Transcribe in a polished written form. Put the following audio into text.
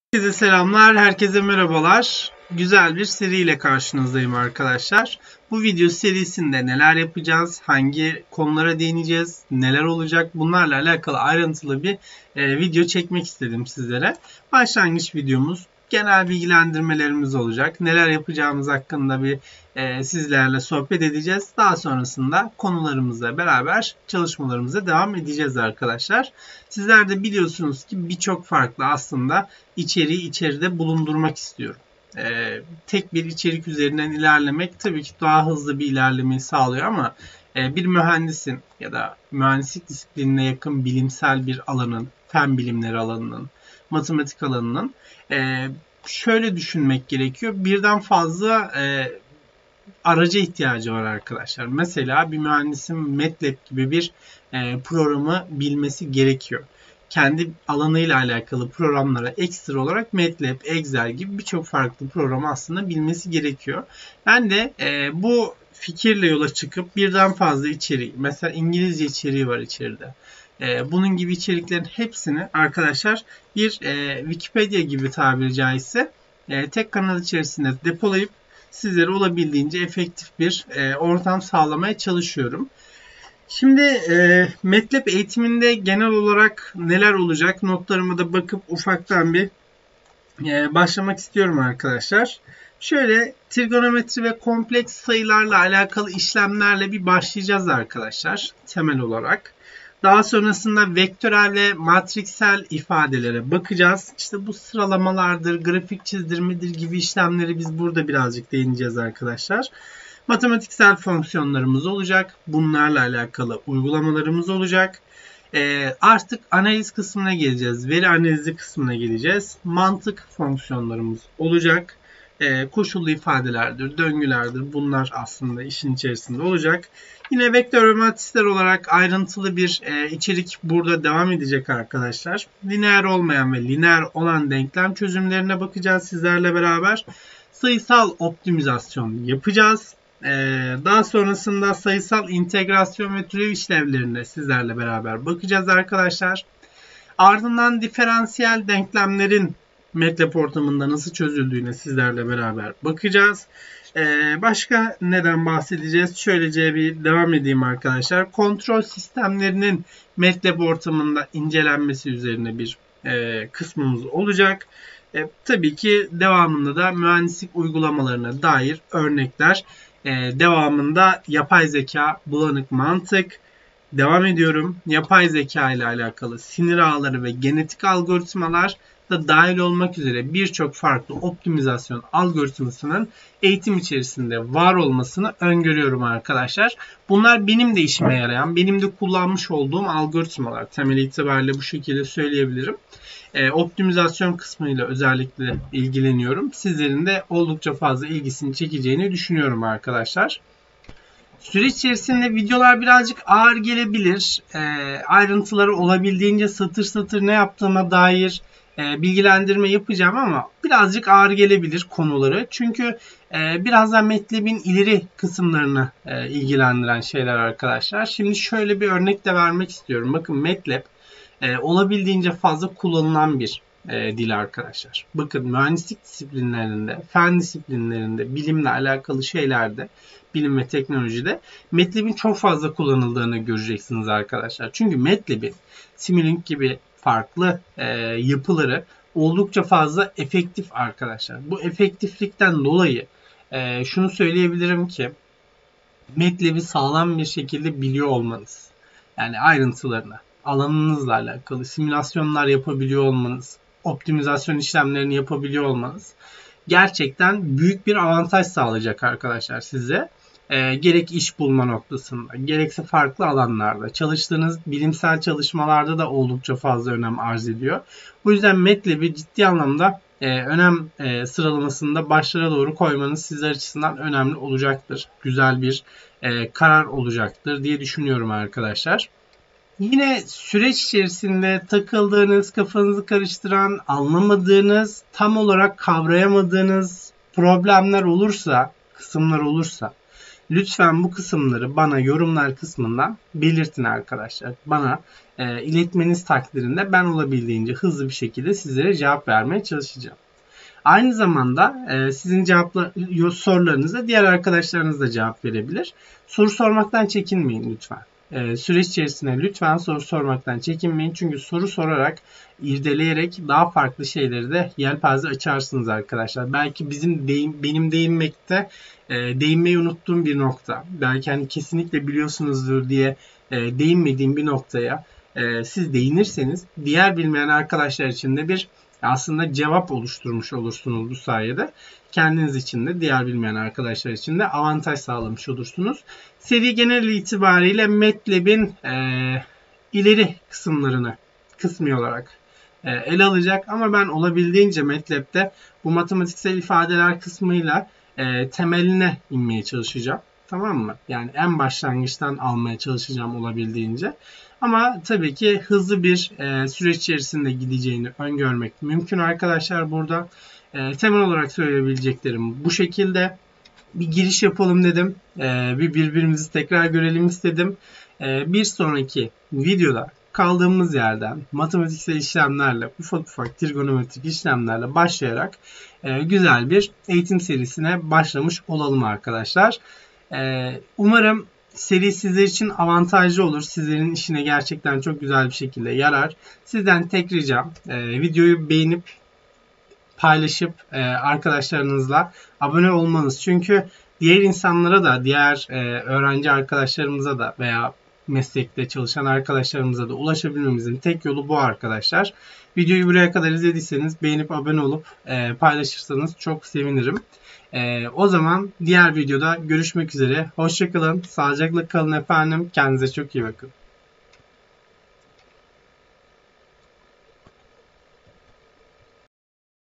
Herkese selamlar, herkese merhabalar. Güzel bir seriyle karşınızdayım arkadaşlar. Bu video serisinde neler yapacağız, hangi konulara değineceğiz, neler olacak bunlarla alakalı ayrıntılı bir video çekmek istedim sizlere. Başlangıç videomuz genel bilgilendirmelerimiz olacak. Neler yapacağımız hakkında bir sizlerle sohbet edeceğiz. Daha sonrasında konularımızla beraber çalışmalarımıza devam edeceğiz arkadaşlar. Sizler de biliyorsunuz ki birçok farklı aslında içeriği içeride bulundurmak istiyorum. Tek bir içerik üzerinden ilerlemek tabii ki daha hızlı bir ilerlemeyi sağlıyor ama bir mühendisin ya da mühendislik disiplinine yakın bilimsel bir alanın, fen bilimleri alanının, matematik alanının şöyle düşünmek gerekiyor. Birden fazla araca ihtiyacı var arkadaşlar. Mesela bir mühendisin MATLAB gibi bir programı bilmesi gerekiyor. Kendi alanıyla alakalı programlara ekstra olarak MATLAB, Excel gibi birçok farklı programı aslında bilmesi gerekiyor. Ben de bu fikirle yola çıkıp birden fazla içeriği, mesela İngilizce içeriği var içeride. Bunun gibi içeriklerin hepsini arkadaşlar bir Wikipedia gibi tabiri caizse tek kanal içerisinde depolayıp sizlere olabildiğince efektif bir ortam sağlamaya çalışıyorum. Şimdi MATLAB eğitiminde genel olarak neler olacak notlarıma da bakıp ufaktan bir başlamak istiyorum arkadaşlar. Şöyle trigonometri ve kompleks sayılarla alakalı işlemlerle bir başlayacağız arkadaşlar temel olarak. Daha sonrasında vektörel ve matriksel ifadelere bakacağız. İşte bu sıralamalardır, grafik çizdirmedir gibi işlemleri biz burada birazcık değineceğiz arkadaşlar. Matematiksel fonksiyonlarımız olacak. Bunlarla alakalı uygulamalarımız olacak. Artık analiz kısmına geleceğiz. Veri analizi kısmına geleceğiz. Mantık fonksiyonlarımız olacak. Koşullu ifadelerdir, döngülerdir. Bunlar aslında işin içerisinde olacak. Yine vektör ve matrisler olarak ayrıntılı bir içerik burada devam edecek arkadaşlar. Lineer olmayan ve lineer olan denklem çözümlerine bakacağız sizlerle beraber. Sayısal optimizasyon yapacağız. Daha sonrasında sayısal integrasyon ve türev işlevlerine sizlerle beraber bakacağız arkadaşlar. Ardından diferansiyel denklemlerin MATLAB ortamında nasıl çözüldüğüne sizlerle beraber bakacağız. Başka neden bahsedeceğiz? Şöylece bir devam edeyim arkadaşlar. Kontrol sistemlerinin MATLAB ortamında incelenmesi üzerine bir kısmımız olacak. Tabii ki devamında da mühendislik uygulamalarına dair örnekler. Devamında yapay zeka, bulanık mantık. Devam ediyorum. Yapay zeka ile alakalı sinir ağları ve genetik algoritmalar da dahil olmak üzere birçok farklı optimizasyon algoritmasının eğitim içerisinde var olmasını öngörüyorum arkadaşlar. Bunlar benim de işime yarayan, benim de kullanmış olduğum algoritmalar. Temel itibariyle bu şekilde söyleyebilirim. Optimizasyon kısmıyla özellikle ilgileniyorum. Sizlerin de oldukça fazla ilgisini çekeceğini düşünüyorum arkadaşlar. Süreç içerisinde videolar birazcık ağır gelebilir. Ayrıntıları olabildiğince satır satır ne yaptığıma dair bilgilendirme yapacağım ama birazcık ağır gelebilir konuları. Çünkü birazdan MATLAB'in ileri kısımlarını ilgilendiren şeyler arkadaşlar. Şimdi şöyle bir örnek de vermek istiyorum. Bakın MATLAB olabildiğince fazla kullanılan bir dil arkadaşlar. Bakın mühendislik disiplinlerinde, fen disiplinlerinde, bilimle alakalı şeylerde, bilim ve teknolojide MATLAB'in çok fazla kullanıldığını göreceksiniz arkadaşlar. Çünkü MATLAB'in Simulink gibi farklı yapıları oldukça fazla efektif arkadaşlar. Bu efektiflikten dolayı şunu söyleyebilirim ki MATLAB'i sağlam bir şekilde biliyor olmanız, yani ayrıntılarını, alanınızla alakalı simülasyonlar yapabiliyor olmanız, optimizasyon işlemlerini yapabiliyor olmanız gerçekten büyük bir avantaj sağlayacak arkadaşlar size. Gerek iş bulma noktasında, gerekse farklı alanlarda, çalıştığınız bilimsel çalışmalarda da oldukça fazla önem arz ediyor. Bu yüzden MATLAB'i ciddi anlamda önem sıralamasında başlara doğru koymanız sizler açısından önemli olacaktır. Güzel bir karar olacaktır diye düşünüyorum arkadaşlar. Yine süreç içerisinde takıldığınız, kafanızı karıştıran, anlamadığınız, tam olarak kavrayamadığınız problemler olursa, kısımlar olursa Lütfen bu kısımları bana yorumlar kısmından belirtin arkadaşlar. Bana iletmeniz takdirinde ben olabildiğince hızlı bir şekilde sizlere cevap vermeye çalışacağım. Aynı zamanda sizin sorularınıza diğer arkadaşlarınız da cevap verebilir. Soru sormaktan çekinmeyin lütfen. Süreç içerisinde lütfen soru sormaktan çekinmeyin. Çünkü soru sorarak, irdeleyerek daha farklı şeyleri de yelpaze açarsınız arkadaşlar. Belki benim değinmeyi unuttuğum bir nokta. Belki hani kesinlikle biliyorsunuzdur diye değinmediğim bir noktaya siz değinirseniz diğer bilmeyen arkadaşlar için de bir aslında cevap oluşturmuş olursunuz bu sayede. Kendiniz için de diğer bilmeyen arkadaşlar için de avantaj sağlamış olursunuz. Seri genel itibariyle MATLAB'in ileri kısmı olarak ele alacak. Ama ben olabildiğince MATLAB'de bu matematiksel ifadeler kısmıyla temeline inmeye çalışacağım. Tamam mı? Yani en başlangıçtan almaya çalışacağım olabildiğince. Ama tabii ki hızlı bir süreç içerisinde gideceğini öngörmek mümkün arkadaşlar burada. Temel olarak söyleyebileceklerim bu şekilde. Bir giriş yapalım dedim. Birbirimizi tekrar görelim istedim. Bir sonraki videoda kaldığımız yerden matematiksel işlemlerle, ufak trigonometrik işlemlerle başlayarak güzel bir eğitim serisine başlamış olalım arkadaşlar. Umarım seri sizler için avantajlı olur. Sizlerin işine gerçekten çok güzel bir şekilde yarar. Sizden tek ricam videoyu beğenip paylaşıp arkadaşlarınızla abone olmanız. Çünkü diğer insanlara da, diğer öğrenci arkadaşlarımıza da veya meslekte çalışan arkadaşlarımıza da ulaşabilmemizin tek yolu bu arkadaşlar. Videoyu buraya kadar izlediyseniz beğenip abone olup paylaşırsanız çok sevinirim. O zaman diğer videoda görüşmek üzere. Hoşça kalın, sağlıcakla kalın efendim. Kendinize çok iyi bakın.